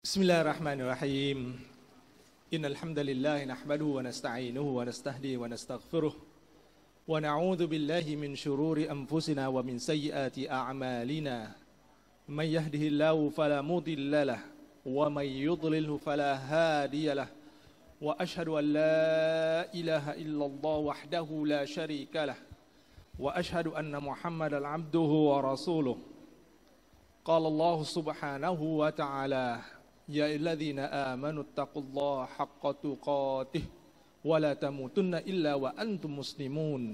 بسم الله الرحمن الرحيم إن الحمد لله نحمده ونستعينه ونستهديه ونستغفره ونعوذ بالله من شرور أنفسنا ومن سيئات أعمالنا من يهده الله فلا مضل له ومن يضلله فلا هادي له وأشهد أن لا إله إلا الله وحده لا شريك له وأشهد أن محمدا عبده ورسوله قال الله سبحانه وتعالى يا الذين آمنوا اتقوا الله حق تقاته ولا تموتن إلا وأنتم مسلمون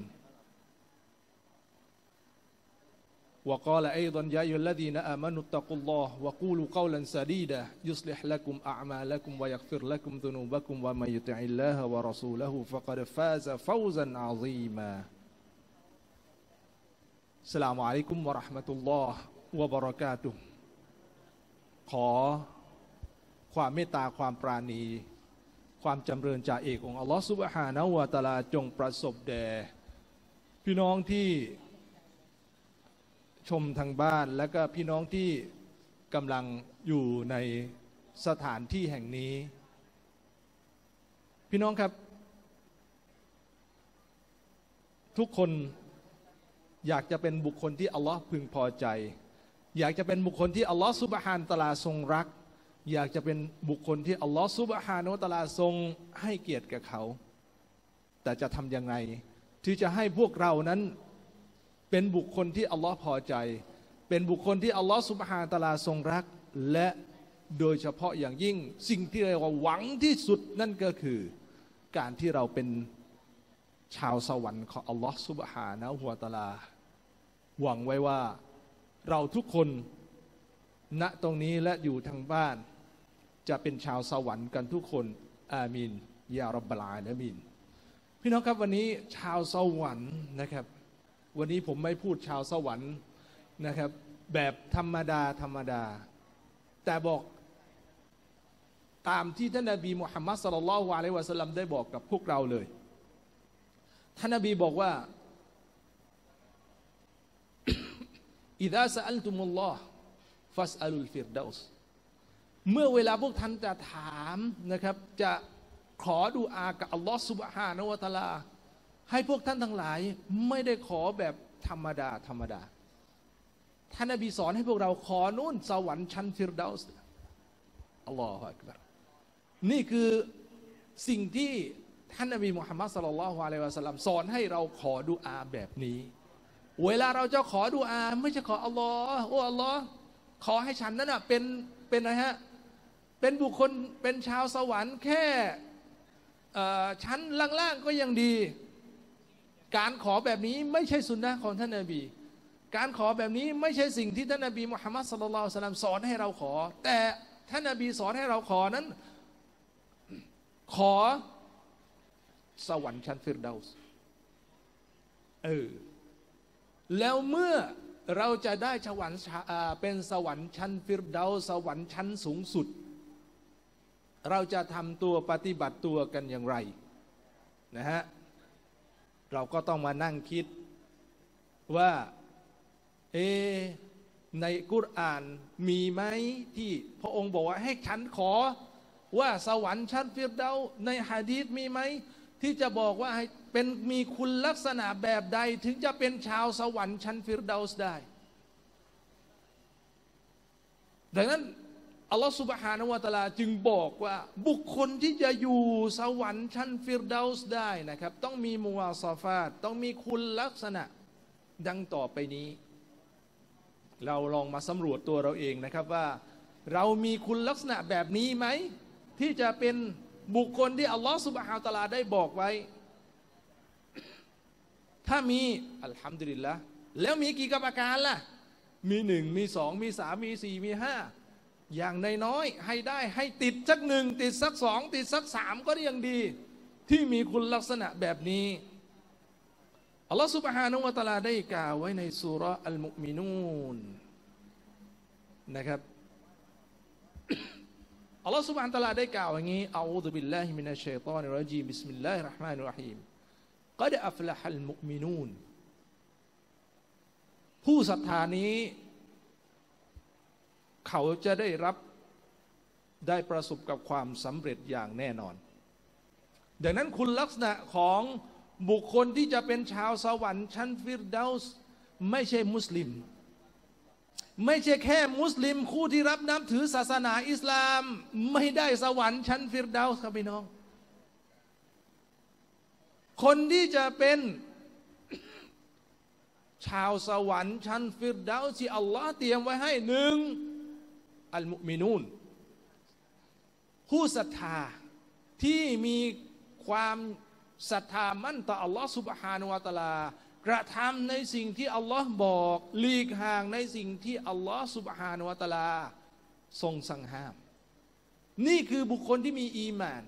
وقال أيضا يا أيها الذين آمنوا اتقوا الله وقولوا قولا سديدا يصلح لكم أعمالكم ويغفر لكم ذنوبكم ومن يطع الله ورسوله فقد فاز فوزا عظيما السلام عليكم ورحمة الله وبركاته ขอความเมตตาความปราณีความจำเริญจากเอกของอัลลอฮฺซุบฮานะฮูวะตะอาลาจงประสบแด่พี่น้องที่ชมทางบ้านและก็พี่น้องที่กำลังอยู่ในสถานที่แห่งนี้พี่น้องครับทุกคนอยากจะเป็นบุคคลที่อัลลอฮ์พึงพอใจอยากจะเป็นบุคคลที่อัลลอฮ์ซุบฮานะฮูวะตะอาลาทรงรักอยากจะเป็นบุคคลที่อัลลอฮ์ซุบฮานะฮูวะตะอาลาทรงให้เกียรติแก่เขาแต่จะทำยังไงที่จะให้พวกเรานั้นเป็นบุคคลที่อัลลอฮ์พอใจเป็นบุคคลที่อัลลอฮ์ซุบฮานะฮูวะตะอาลาทรงรักและโดยเฉพาะอย่างยิ่งสิ่งที่เราหวังที่สุดนั่นก็คือการที่เราเป็นชาวสวรรค์ของอัลลอฮ์ซุบฮานะฮูวะตะอาลาหวังไว้ว่าเราทุกคนณตรงนี้และอยู่ทางบ้านจะเป็นชาวสวรรค์กันทุกคนอามีนยารับบะลอาละมีนพี่น้องครับวันนี้ชาวสวรรค์นะครับวันนี้ผมไม่พูดชาวสวรรค์นะครับแบบธรรมดาแต่บอกตามที่ท่านนบีมุฮัมมัดศ็อลลัลลอฮุอะลัยฮิวะซัลลัมได้บอกกับพวกเราเลยท่านนบีบอกว่าอิซาซะอัลตุมุลลอฮ์ฟัสอัลุลฟิรดาส์เมื่อเวลาพวกท่านจะถามนะครับจะขอดุอากับอัลลอฮ์ซุบฮานะฮูวะตะอาลาให้พวกท่านทั้งหลายไม่ได้ขอแบบธรรมดาท่านนบีสอนให้พวกเราขอนู่นสวรรค์ชั้นฟิรดาส์อัลลอฮฺอักบัรนี่คือสิ่งที่ท่านนบีมุฮัมมัดศ็อลลัลลอฮุอะลัยฮิวะซัลลัมสอนให้เราขอดุอาแบบนี้เวลาเราจะขอดุอาไม่ใช่ขออัลลอฮ์โอ้อัลลอฮ์ขอให้ฉันนั้นเป็นอะไรฮะเป็นบุคคลเป็นชาวสวรรค์แค่ชั้นล่างๆก็ยังดีการขอแบบนี้ไม่ใช่สุนนะของท่านนบีการขอแบบนี้ไม่ใช่สิ่งที่ท่านนบีมุฮัมมัดศ็อลลัลลอฮุอะลัยฮิวะซัลลัมสอนให้เราขอแต่ท่านนบีสอนให้เราขอนั้นขอสวรรค์ชั้นฟิรดาส์แล้วเมื่อเราจะได้สวรรค์เป็นสวรรค์ชั้นฟิรดาส์สวรรค์ชั้นสูงสุดเราจะทำตัวปฏิบัติตัวกันอย่างไรนะฮะเราก็ต้องมานั่งคิดว่าในกุรอานมีไหมที่พระองค์บอกว่าให้ฉันขอว่าสวรรค์ชั้นฟิรดาส์ในหะดีษมีไหมที่จะบอกว่าให้เป็นมีคุณลักษณะแบบใดถึงจะเป็นชาวสวรรค์ชั้นฟิรดาส์ได้ดังนั้นอัลลอฮฺซุบฮานะฮูวะตะอาลาจึงบอกว่าบุคคลที่จะอยู่สวรรค์ชั้นฟิรดาส์ได้นะครับต้องมีมุวาซาฟาตต้องมีคุณลักษณะดังต่อไปนี้เราลองมาสำรวจตัวเราเองนะครับว่าเรามีคุณลักษณะแบบนี้ไหมที่จะเป็นบุคคลที่อัลลอฮฺซุบฮานะฮูวะตะอาลาได้บอกไว้ถ้ามีอัลฮัมดุลิลละห์แล้วมีกี่ประการล่ะมี1มี2มี3มี4มี5อย่างน้อยๆให้ได้ให้ติดสัก1ติดสัก2ติดสัก3ก็ยังดีที่มีคุณลักษณะแบบนี้อัลลอฮฺซุบฮานะฮูวะตะอาลาได้กล่าวไว้ในซูเราะห์อัลมุมินูนนะครับอัลลอฮฺซุบฮานะฮูวะตะอาลาได้กล่าวอย่างนี้อะอูซุบิลลาฮิมินัชชัยฏอนิรเราะญีมบิสมิลลาฮิรเราะห์มานิรเราะฮีมกัดอัฟละฮัลมุมินูนผู้ศรัทธานี้เขาจะได้รับได้ประสบกับความสำเร็จอย่างแน่นอนดังนั้นคุณลักษณะของบุคคลที่จะเป็นชาวสวรรค์ชั้นฟิรเดาส์ไม่ใช่มุสลิมไม่ใช่แค่มุสลิมคู่ที่รับนับถือศาสนาอิสลามไม่ได้สวรรค์ชั้นฟิรเดาส์ครับพี่น้องคนที่จะเป็นชาวสวรรค์ชั้นฟิรเดาส์ที่อัลลอฮ์เตรียมไว้ให้หนึ่งอัลมุมินูนผู้ศรัทธาที่มีความศรัทธามั่นต่ออัลลอฮ์ซุบฮานะฮูวะตะอาลากระทำในสิ่งที่อัลลอฮ์บอกหลีกห่างในสิ่งที่อัลลอฮ์ซุบฮานะฮูวะตะอาลาทรงสั่งห้ามนี่คือบุคคลที่มีอีหม่าน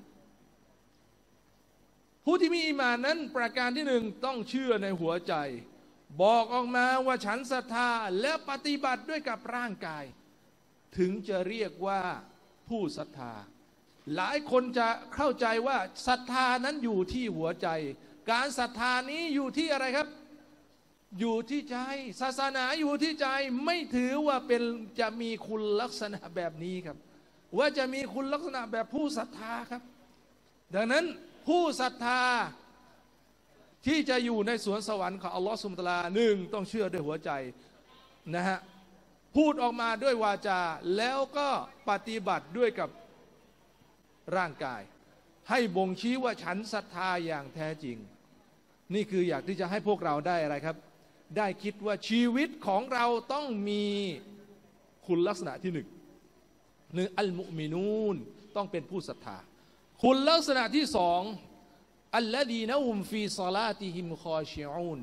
ผู้ที่มีอีหม่านนั้นประการที่หนึ่งต้องเชื่อในหัวใจบอกออกมาว่าฉันศรัทธาและปฏิบัติด้วยกับร่างกายถึงจะเรียกว่าผู้ศรัทธาหลายคนจะเข้าใจว่าศรัทธานั้นอยู่ที่หัวใจการศรัทธานี้อยู่ที่อะไรครับอยู่ที่ใจศาสนาอยู่ที่ใจไม่ถือว่าเป็นจะมีคุณลักษณะแบบนี้ครับว่าจะมีคุณลักษณะแบบผู้ศรัทธาครับดังนั้นผู้ศรัทธาที่จะอยู่ในสวนสวรรค์ของอัลลอฮฺซุบฮานะฮูวะตะอาลาหนึ่งต้องเชื่อด้วยหัวใจนะฮะพูดออกมาด้วยวาจาแล้วก็ปฏิบัติด้วยกับร่างกายให้บ่งชี้ว่าฉันศรัทธาอย่างแท้จริงนี่คืออยากที่จะให้พวกเราได้อะไรครับได้คิดว่าชีวิตของเราต้องมีคุณลักษณะที่หนึ่งอัลมุมินูนต้องเป็นผู้ศรัทธาคุณลักษณะที่สองอัลลดีนะฮุมฟีศอลาติฮิมคอชิอูน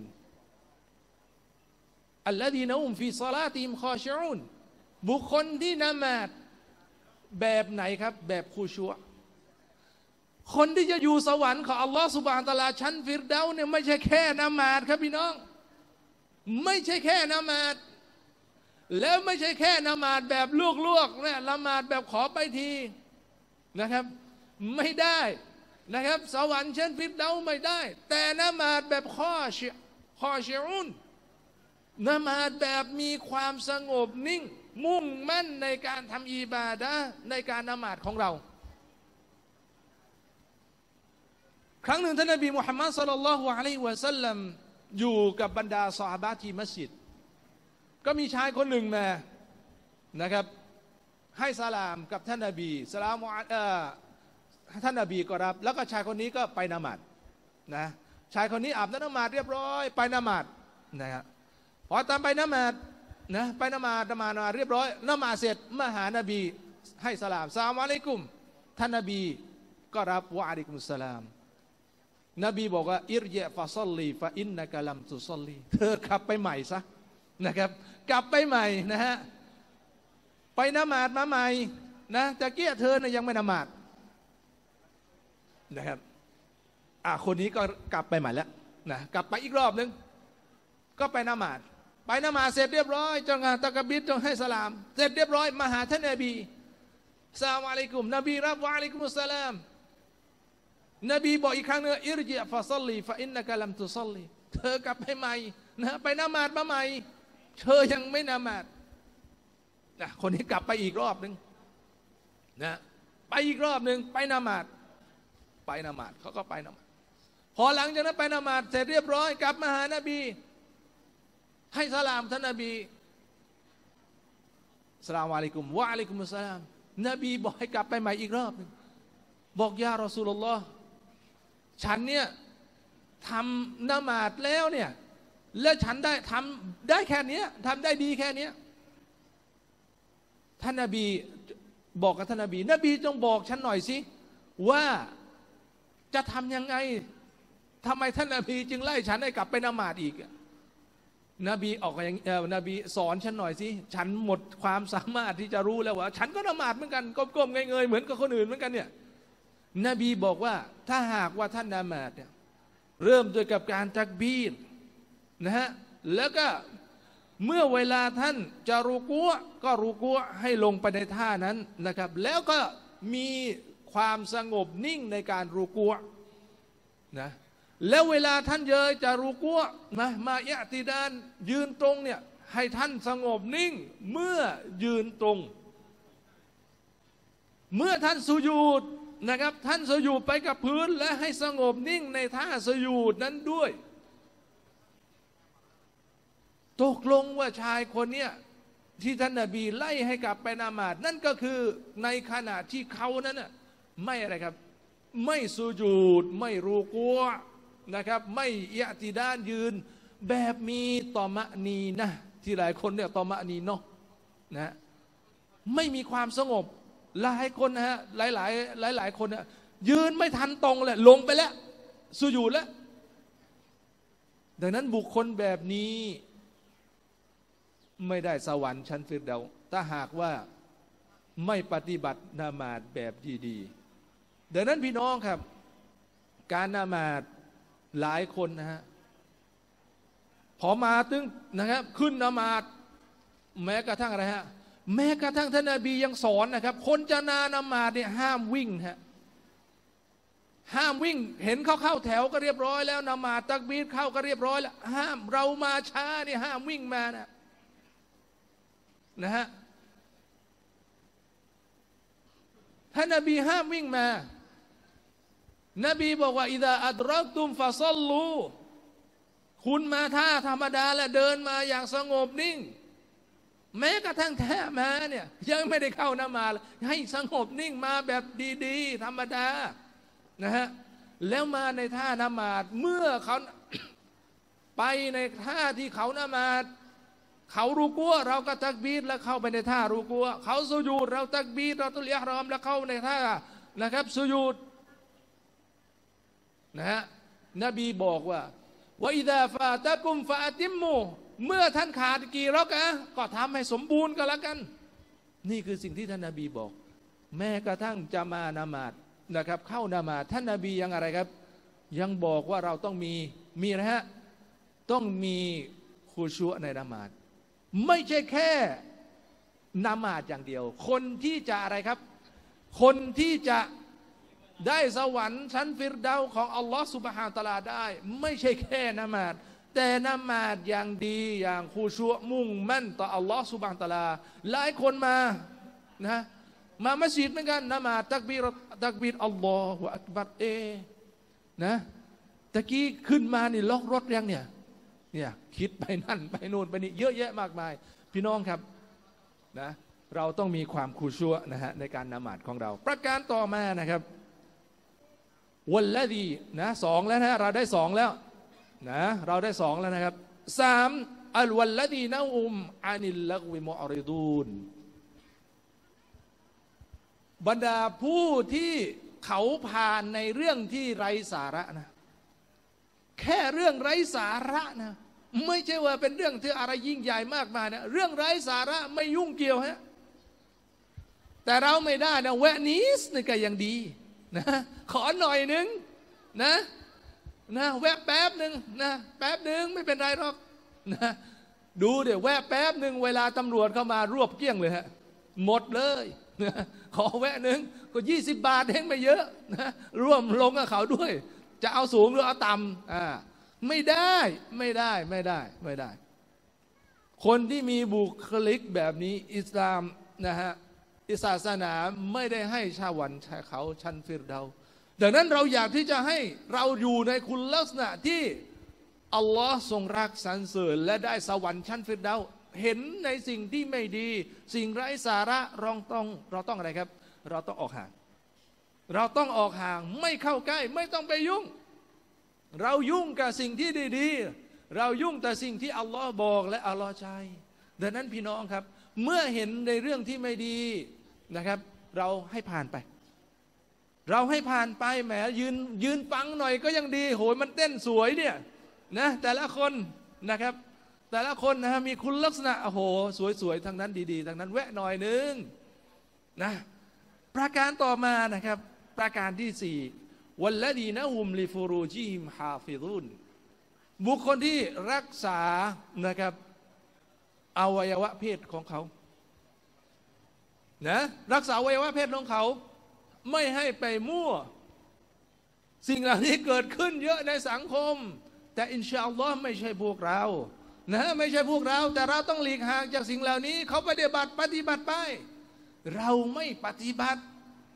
อัลลดีนะฮุมฟีศอลาติฮิมคอชิอูนบุคคลที่ละหมาดแบบไหนครับแบบคุชัวคนที่จะอยู่สวรรค์ของอัลลอฮฺซุบฮานะฮูวะตะอาลาชั้นฟิรเดาส์เนี่ยไม่ใช่แค่ละหมาดครับพี่น้องไม่ใช่แค่ละหมาดแล้วไม่ใช่แค่ละหมาดแบบลวกๆนะละหมาดแบบขอไปทีนะครับไม่ได้นะครับสวรรค์ชั้นฟิรเดาส์ไม่ได้แต่ละหมาดแบบคอชิอุนละหมาดแบบมีความสงบนิ่งมุ่งมั่นในการทำอิบาดะห์ในการละหมาดของเราครั้งหนึ่งท่านนบีมุฮัมมัดศ็อลลัลลอฮุอะลัยฮิวะซัลลัมอยู่กับบรรดาซอฮาบะห์ที่มัสยิดก็มีชายคนหนึ่งมานะครับให้สลามกับท่านนบีสลามท่านนบีก็รับแล้วก็ชายคนนี้ก็ไปละหมาดนะชายคนนี้อาบน้ำละหมาดเรียบร้อยไปละหมาดนะครับพอตามไปละหมาดนะไปละหมาดเรียบร้อยละหมาดเสร็จมาหานบีให้สลามสลามอะลัยกุมท่านนบีก็รับวะอะลัยกุมุสสลามนบีบอกว่าอิรญะฟะซัลลีฟะอินนะกะลัมตุซัลลีเธอกลับไปใหม่ซะนะครับกลับไปใหม่นะฮะไปละหมาดมาใหม่นะตะเกียเธอเนี่ยยังไม่ละหมาดนะครับคนนี้ก็กลับไปใหม่แล้วนะกลับไปอีกรอบนึงก็ไปละหมาดเสร็จเรียบร้อยจงตะกบิดจงให้สลามเสร็จเรียบร้อยมาหาท่านนบีสลามอะลัยกุมนบีรับวะอะลัยกุมุสสลามนบีบอกอีกครั้งนึงอิรญิฟะซัลลีฟะอินนะกะลัมตุซัลลีเธอกลับไปใหม่นะไปละหมาดมาใหม่เธอยังไม่ละหมาดนะคนนี้กลับไปอีกรอบนึงนะไปอีกรอบนึงไปละหมาดเขาก็ไปละหมาดพอหลังจากนั้นไปละหมาดเสร็จเรียบร้อยกลับมาหานบีให้สลามท่านนบีสลามอะลัยกุมวะอะลัยกุมุสสลามนบีบอกให้กลับไปใหม่อีกรอบนึงบอกยารอซูลุลลอฮ์ฉันเนี่ยทำละหมาดแล้วเนี่ยแล้วฉันได้ทำได้แค่นี้ทำได้ดีแค่นี้ท่านนบีบอกกับท่านนบีจงบอกฉันหน่อยสิว่าจะทำยังไงทำไมท่านนบีจึงไล่ฉันให้กลับไปละหมาดอีกนบีออกอย่างนบีสอนฉันหน่อยสิฉันหมดความสามารถที่จะรู้แล้วว่าฉันก็ละหมาดเหมือนกันก้มๆเงยๆเหมือนกับคนอื่นเหมือนกันเนี่ยนบีบอกว่าถ้าหากว่าท่านละหมาดเนี่ยเริ่มด้วยกับการตักบีรนะฮะแล้วก็เมื่อเวลาท่านจะรุกูอ์ก็รุกูอ์ให้ลงไปในท่านั้นนะครับแล้วก็มีความสงบนิ่งในการรุกูอ์นะแล้วเวลาท่านจะรุกูอ์มาอิอ์ติดาลยืนตรงเนี่ยให้ท่านสงบนิ่งเมื่อยืนตรงเมื่อท่านสุญูดนะครับท่านสุญูดไปกับพื้นและให้สงบนิ่งในท่าสุญูดนั้นด้วยตกลงว่าชายคนเนี้ยที่ท่านนบีไล่ให้กลับไปละหมาดนั่นก็คือในขณะที่เขานั้นน่ะไม่อะไรครับไม่สุญูดไม่รูกัวนะครับไม่อิอ์ติดาลยืนแบบมีตอมะนีนะที่หลายคนเนี่ยตอมะนีเนาะนะไม่มีความสงบหลายคนนะฮะหลายคนเนี่ยยืนไม่ทันตรงเลยลงไปแล้วสุญูดแล้วดังนั้นบุคคลแบบนี้ไม่ได้สวรรค์ชั้นฟิรเดาส์ถ้าหากว่าไม่ปฏิบัติละหมาดแบบดีๆดังนั้นพี่น้องครับการละหมาดหลายคนนะฮะพอมาตึงนะครับขึ้นละหมาดแม้กระทั่งอะไรฮะแม้กระทั่งท่านนบียังสอนนะครับคนจะละหมาดเนี่ยห้ามวิ่งฮะห้ามวิ่งเห็นเขาเข้าแถวก็เรียบร้อยแล้วละหมาดตักบีรเข้าก็เรียบร้อยแล้วห้ามเรามาช้าเนี่ยห้ามวิ่งมานะฮะท่านนบีห้ามวิ่งมานบีบอกว่าอิดะอัดรักตุมฟาซัลลูคุณมาท่าธรรมดาและเดินมาอย่างสงบนิ่งแม้กระทั่งแท้มาเนี่ยยังไม่ได้เข้านะมาให้สงบนิ่งมาแบบดีๆธรรมดานะฮะแล้วมาในท่าละหมาดเมื่อเขาไปในท่าที่เขาละหมาดเขารูกัวเราก็ตักบีรแล้วเข้าไปในท่ารูกัวเขาสุญูดเราตักบีรเราตุลอิหรอมแล้วเข้าในท่านะครับสุญูดนะฮะนบีบอกว่าอิดะฟาตะกุมฟาอัติมมูเมื่อท่านขาดกี่เราะกะก็ทำให้สมบูรณ์ก็แล้วกันนี่คือสิ่งที่ท่านนบีบอกแม้กระทั่งจะมาละหมาดนะครับเข้าละหมาดท่านนบียังอะไรครับยังบอกว่าเราต้องมีนะฮะต้องมีคุชูในละหมาดไม่ใช่แค่ละหมาดอย่างเดียวคนที่จะอะไรครับคนที่จะได้สวรรค์ชั้นฟิรเดาส์ของอัลลอฮฺซุบฮานะฮูวะตะอาลาได้ไม่ใช่แค่ละหมาดแต่ละหมาดอย่างดีอย่างคุชูมุ่งมั่นต่ออัลลอฮฺซุบฮานะฮูวะตะอาลาหลายคนมานะมามัสยิดเหมือนกันละหมาดตักบีรอัลลอฮฺอักบัรนะตะกี้ขึ้นมานี่ล็อกรถยังเนี่ยคิดไปนั่นไปนู่นไปนี่เยอะแยะมากมายพี่น้องครับนะเราต้องมีความคุชูนะฮะในการละหมาดของเราประการต่อมานะครับวัลละดีนะสองแล้วนะเราได้สองแล้วนะเราได้สองแล้วนะครับสามอัลวัลละดีนะอานิลละกวิมุอริดูนบรรดาผู้ที่เขาผ่านในเรื่องที่ไร้สาระนะแค่เรื่องไร้สาระนะไม่ใช่ว่าเป็นเรื่องที่อะไรยิ่งใหญ่มากมายนะเรื่องไร้สาระไม่ยุ่งเกี่ยวฮะแต่เราไม่ได้นะแวะนิดนี่ก็ยังดีนะขอหน่อยนึงนะแวะแป๊บหนึ่งนะแป๊บหนึ่งไม่เป็นไรหรอกนะดูเดี๋ยวแวะแป๊บหนึ่งเวลาตำรวจเข้ามารวบเกลี้ยงเลยฮะหมดเลยนะขอแวะหนึ่งก็20 บาทเองไม่เยอะนะร่วมลงกับเขาด้วยจะเอาสูงหรือเอาต่ำไม่ได้คนที่มีบุคลิกแบบนี้อิสลามนะฮะศาสนาไม่ได้ให้ชาวันชายเขาชั้นฟิรเดาส์ดังนั้นเราอยากที่จะให้เราอยู่ในคุณลักษณะที่อัลลอฮ์ทรงรักสรรเสริญและได้สวรรค์ชั้นฟิรเดาส์เห็นในสิ่งที่ไม่ดีสิ่งไร้สาระเราต้องอะไรครับเราต้องออกห่างไม่เข้าใกล้ไม่ต้องไปยุ่งเรายุ่งกับสิ่งที่ดีๆเรายุ่งแต่สิ่งที่อัลลอฮ์บอกและอัลลอฮ์ใช้ดังนั้นพี่น้องครับเมื่อเห็นในเรื่องที่ไม่ดีนะครับเราให้ผ่านไปแหมยืนฟังหน่อยก็ยังดีโหยมันเต้นสวยเนี่ยนะแต่ละคนนะครับแต่ละคนนะมีคุณลักษณะโอ้โหสวยๆทั้งนั้นดีๆทั้งนั้นแวะหน่อยนึงนะประการต่อมานะครับประการที่สี่วัลละดีนะฮุมลิฟูรูจิฮิมฮาฟิซุนบุคคลที่รักษานะครับอวัยวะเพศของเขานะรักษาอวัยวะเพศของเขาไม่ให้ไปมั่วสิ่งเหล่านี้เกิดขึ้นเยอะในสังคมแต่อินชาอัลลอฮ์ไม่ใช่พวกเรานะไม่ใช่พวกเราแต่เราต้องหลีกห่างจากสิ่งเหล่านี้เขาปฏิบัติไปเราไม่ปฏิบัติ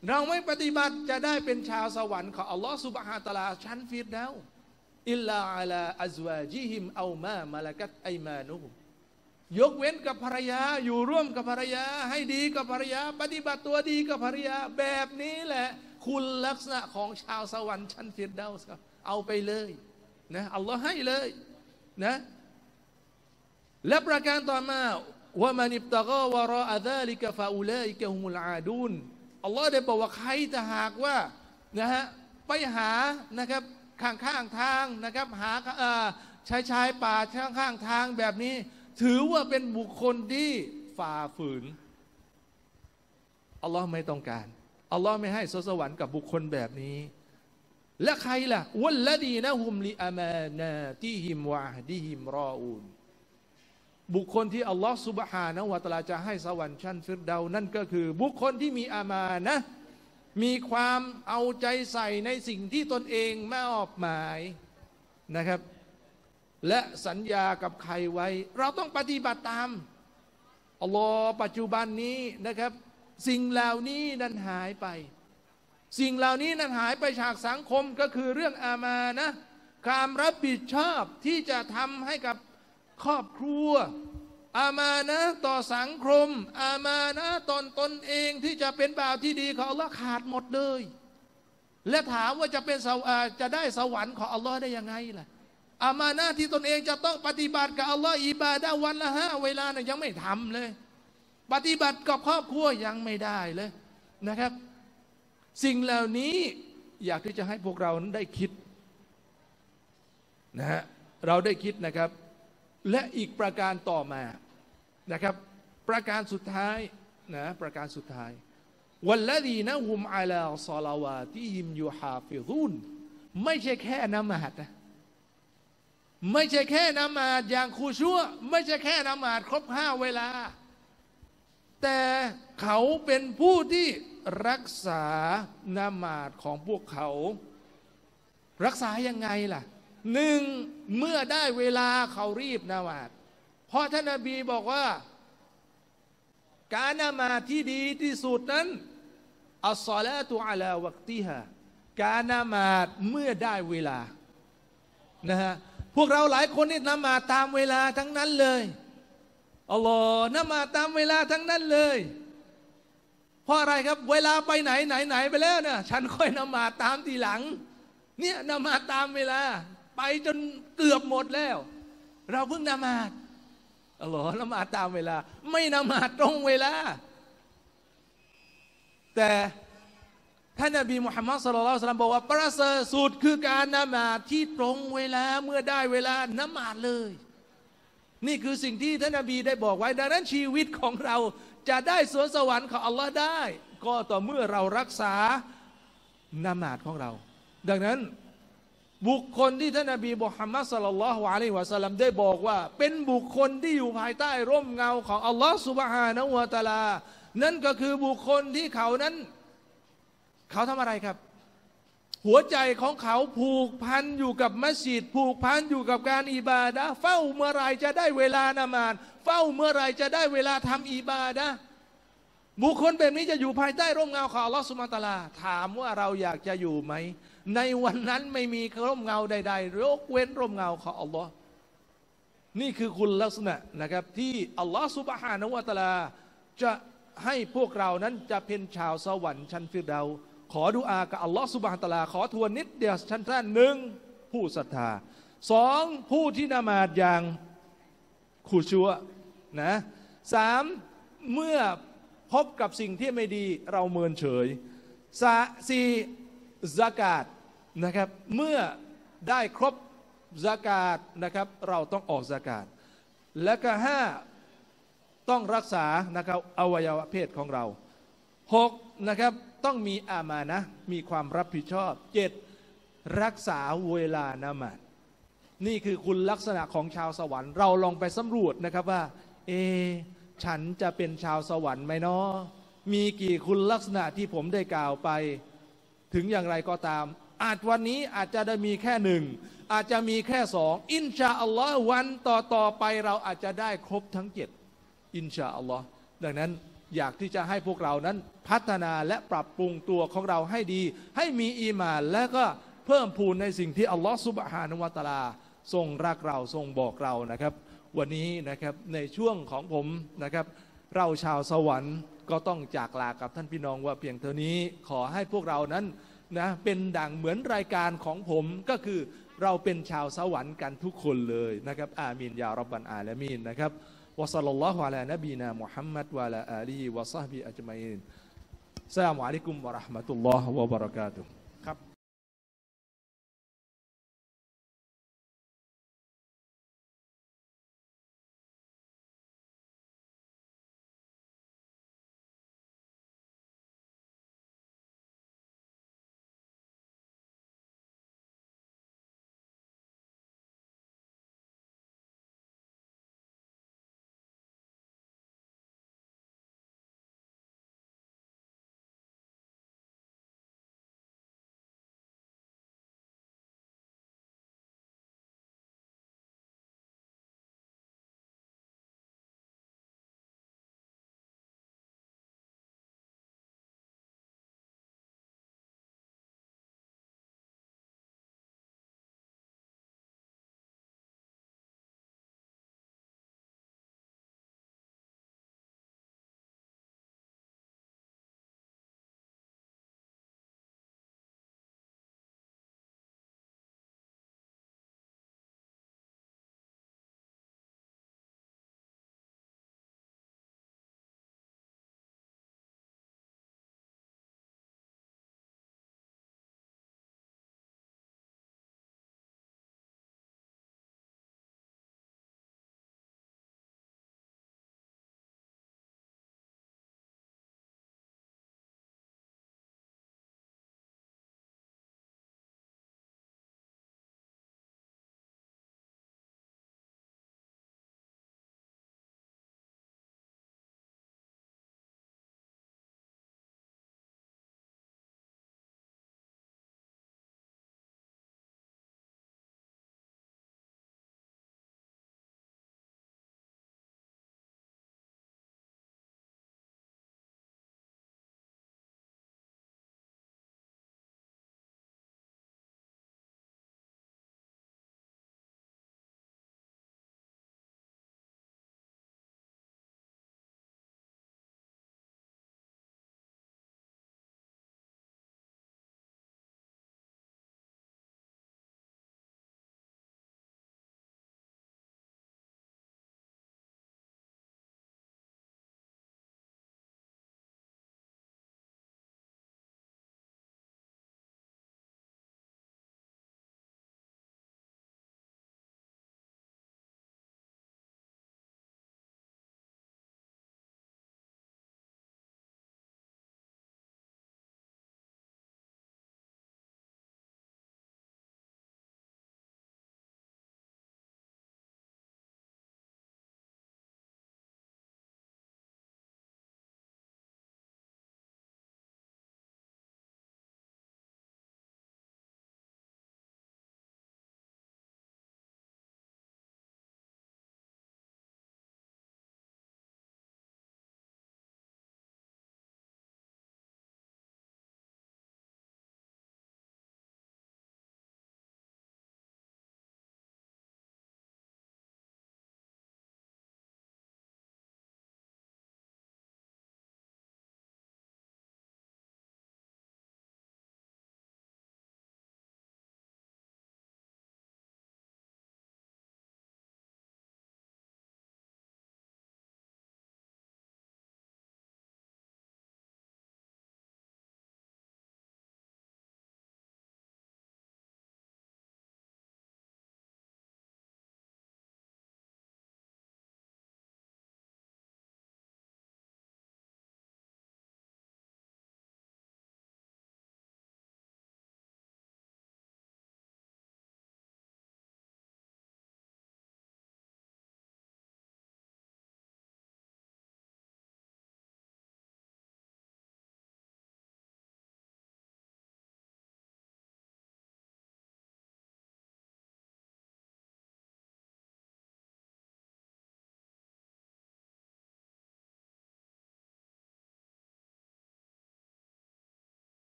เราไม่ปฏิบัติจะได้เป็นชาวสวรรค์ของอัลลอฮฺซุบฮานะฮูวะตะอาลาชั้นฟิรเดาส์อิลลาอะลาอัซวาจิฮิมเอามามะละกัตอัยมานุฮุมยกเว้นกับภรรยาอยู่ร่วมกับภรรยาให้ดีกับภรรยาปฏิบัติตัวดีกับภรรยาแบบนี้แหละคุณลักษณะของชาวสวรรค์ชั้นฟิรเดาส์ครับเอาไปเลยนะอัลลอฮ์ให้เลยนะและประการต่อมาว่ามันอิบตะกอวะรออะซาลิกะฟะอูลาอิกะฮุมุลอาดูนอัลลอฮ์ได้บอกว่าใครถ้าหากว่านะฮะไปหานะครับข้างทางนะครับหาชายป่าข้างทางแบบนี้ถือว่าเป็นบุคคลที่ฝ่าฝืนอัลลอฮ์ไม่ต้องการอัลลอฮ์ไม่ให้สวรรค์กับบุคคลแบบนี้และใครล่ะวัลลดีนะฮุมลิอามานาติฮิมวะอะฮดิฮิมรออูนบุคคลที่อัลลอฮ์ซุบฮานะฮูวะตะอาลาจะให้สวรรค์ชั้นฟิรเดาส์นั่นก็คือบุคคลที่มีอามานะห์มีความเอาใจใส่ในสิ่งที่ตนเองมอบหมายนะครับและสัญญากับใครไว้เราต้องปฏิบัติตามอัลลอฮ์ปัจจุบันนี้นะครับสิ่งเหล่านี้นั้นหายไปสิ่งเหล่านี้นั้นหายไปจากสังคมก็คือเรื่องอามานะห์ความรับผิดชอบที่จะทำให้กับครอบครัวอามานะห์ต่อสังคมอามานะห์ตนเองที่จะเป็นบ่าวที่ดีของอัลลอฮ์ขาดหมดเลยและถามว่าจะได้สวรรค์ของอัลลอฮ์ได้ยังไงล่ะอามานะห์ที่ตนเองจะต้องปฏิบัติกับอัลลอฮ์อิบาดะห์วันละ5 เวลาเนี่ยยังไม่ทำเลยปฏิบัติกับครอบครัวยังไม่ได้เลยนะครับสิ่งเหล่านี้อยากที่จะให้พวกเรานั้นได้คิดนะฮะเราได้คิดนะครับและอีกประการต่อมานะครับประการสุดท้ายนะประการสุดท้ายวัลลดีนะฮุมอะลาศอลาวาติฮิมยุฮาฟิซุนไม่ใช่แค่ละหมาดนะไม่ใช่แค่ละหมาดอย่างคุชัวไม่ใช่แค่ละหมาดครบ5 เวลาแต่เขาเป็นผู้ที่รักษาละหมาดของพวกเขารักษายังไงล่ะหนึ่งเมื่อได้เวลาเขารีบละหมาดเพราะท่านนบีบอกว่าการละหมาดที่ดีที่สุดนั้นอัสศอลาตุอะลาวักติฮาการละหมาดเมื่อได้เวลานะฮะพวกเราหลายคนนี่ละหมาดตามเวลาทั้งนั้นเลยอัลลอฮ์ละหมาดตามเวลาทั้งนั้นเลยเพราะอะไรครับเวลาไปไหนไปแล้วเนี่ยฉันค่อยละหมาดตามทีหลังเนี่ยละหมาดตามเวลาไปจนเกือบหมดแล้วเราเพิ่งละหมาดอัลลอฮ์ละหมาดตามเวลาไม่ละหมาดตรงเวลาแต่ท่านนบีมุฮัมมัดศ็อลลัลลอฮุอะลัยฮิวะซัลลัมบอกว่าประเสริฐสุดคือการละหมาดที่ตรงเวลาเมื่อได้เวลาละหมาดเลยนี่คือสิ่งที่ท่านนบีได้บอกไว้ดังนั้นชีวิตของเราจะได้สวนสวรรค์ของอัลลอฮ์ได้ก็ต่อเมื่อเรารักษาละหมาดของเราดังนั้นบุคคลที่ท่านนบีมุฮัมมัดศ็อลลัลลอฮุอะลัยฮิวะซัลลัมได้บอกว่าเป็นบุคคลที่อยู่ภายใต้ร่มเงาของอัลลอฮ์ซุบฮานะฮูวะตะอาลานั่นก็คือบุคคลที่เขานั้นเขาทำอะไรครับหัวใจของเขาผูกพันอยู่กับมัสยิดผูกพันอยู่กับการอิบาดะห์เฝ้าเมื่อไรจะได้เวลาละหมาดเฝ้าเมื่อไรจะได้เวลาทำอิบาดะห์บุคคลแบบนี้จะอยู่ภายใต้ร่มเงาของอัลลอฮ์ซุบฮานะฮูวะตะอาลาถามว่าเราอยากจะอยู่ไหมในวันนั้นไม่มีร่มเงาใดๆยกเว้นร่มเงาของอัลลอฮ์นี่คือคุณลักษณะนะครับที่อัลลอฮ์ซุบฮานะฮูวะตะอาลาจะให้พวกเรานั้นจะเป็นชาวสวรรค์ชั้นฟิรเดาส์ขอดุอากับอัลลอฮ์ซุบฮานะฮูวะตะอาลาขอทวนนิดเดียวชั้นหนึ่งผู้ศรัทธาสองผู้ที่ละหมาดอย่างขุชัวนะสามเมื่อพบกับสิ่งที่ไม่ดีเราเมินเฉยสี่ซากาตนะครับเมื่อได้ครบซากาตนะครับเราต้องออกซากาตและก็ห้าต้องรักษานะครับอวัยวะเพศของเราหกนะครับต้องมีอามานะห์มีความรับผิดชอบเจ็ดรักษาเวลาละหมาดนี่คือคุณลักษณะของชาวสวรรค์เราลองไปสำรวจนะครับว่าฉันจะเป็นชาวสวรรค์ไหมเนาะมีกี่คุณลักษณะที่ผมได้กล่าวไปถึงอย่างไรก็ตามอาจวันนี้อาจจะได้มีแค่หนึ่งอาจจะมีแค่สองอินชาอัลลอฮ์วันต่อไปเราอาจจะได้ครบทั้ง7อินชาอัลลอฮ์ดังนั้นอยากที่จะให้พวกเรานั้นพัฒนาและปรับปรุงตัวของเราให้ดีให้มีอีหม่านและก็เพิ่มพูนในสิ่งที่อัลลอฮฺซุบฮานะฮูวะตะอาลาทรงรักเราทรงบอกเรานะครับวันนี้นะครับในช่วงของผมนะครับเราชาวสวรรค์ก็ต้องจากลากับท่านพี่น้องว่าเพียงเท่านี้ขอให้พวกเรานั้นนะเป็นดังเหมือนรายการของผมก็คือเราเป็นชาวสวรรค์กันทุกคนเลยนะครับอามีนยาร็อบบัลอาลามีนนะครับวะศ็อลลัลลอฮุอะลานบีนามุฮัมมัดวะอะลาอาลีฮิวะศอฮบิอัจมัยนอัสสลามุอะลัยกุมวะเราะห์มะตุลลอฮ์วะบะเราะกาตุฮ์